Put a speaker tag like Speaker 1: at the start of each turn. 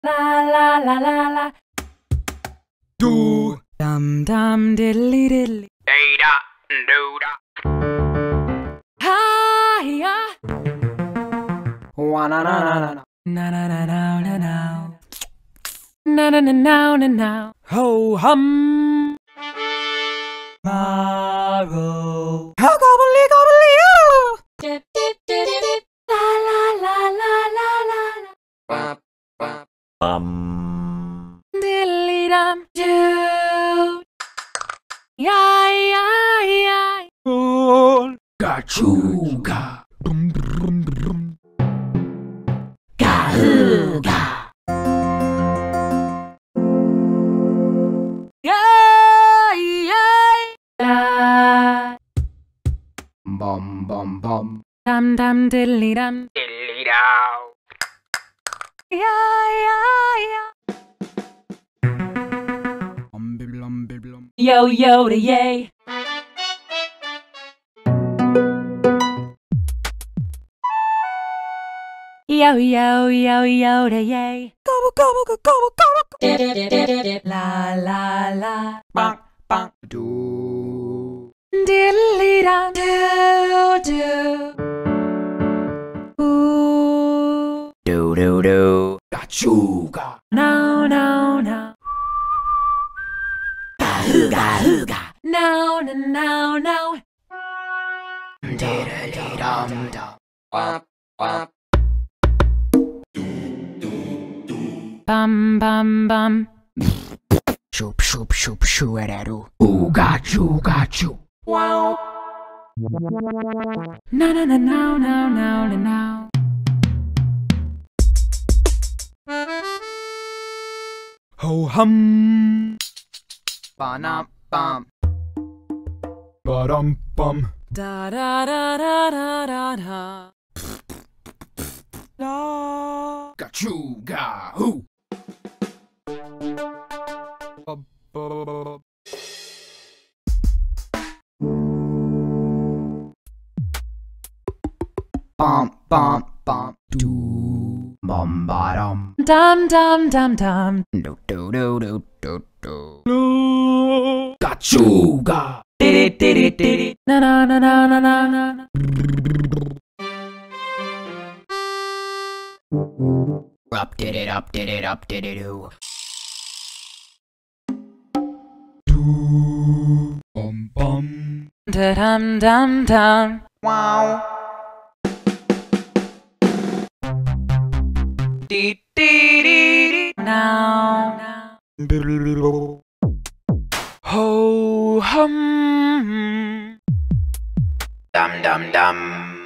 Speaker 1: La la la la la.
Speaker 2: Do.
Speaker 1: Dum dum diddly diddly.
Speaker 2: Da do da.
Speaker 1: Hi-ya.
Speaker 2: Wa na na na na na.
Speaker 1: Na na na na na na. Na na na na na na. Ho hum. Marrow.
Speaker 2: Ha gobbly gobbly oo.
Speaker 1: Dip dip dip dip. La la la la la la.
Speaker 2: Bop bop.
Speaker 1: Diddly dum doo. Yai yai yai.
Speaker 2: Gol. Gachuga. Dum dum dum.
Speaker 1: Gahuga. Yay yay. La.
Speaker 2: Bum bum bum.
Speaker 1: Dum dum diddly dum.
Speaker 2: Dilly dow.
Speaker 1: Yai yai yai.
Speaker 2: Blum blum.
Speaker 1: Yo yo da yay. Yo yo yo yo da yay.
Speaker 2: Gobble gobble gobble gobble.
Speaker 1: Dip dip dip dip dip. La la la.
Speaker 2: Bang bang. Do.
Speaker 1: Diddly dum do do. Ooh.
Speaker 2: Do do do. Gachuga.
Speaker 1: No no no.
Speaker 2: Gahuga huga.
Speaker 1: No no no no.
Speaker 2: Diddly dum dum. Bop bop.
Speaker 1: Bum bum bum.
Speaker 2: Shoop shoop shoop shoo edadu. Ooh gachu gachu. Wow.
Speaker 1: No no no no no no no no.
Speaker 2: Ho hum. Ba-dum bum. Ba-dum bum.
Speaker 1: Da da da da da da da.
Speaker 2: La. Gachuga hoo. Bum bum bum. Do. Bum bottom.
Speaker 1: Dum dum dum dum.
Speaker 2: Do do do do do do. Gachuga.
Speaker 1: Diddy diddy diddy. Na na na na na na na.
Speaker 2: Up did it up did it up did it do. Bum bum.
Speaker 1: Da dum dum dum.
Speaker 2: Wow. Dee dee dee.
Speaker 1: Now.
Speaker 2: Ho hum. Dum dum dum.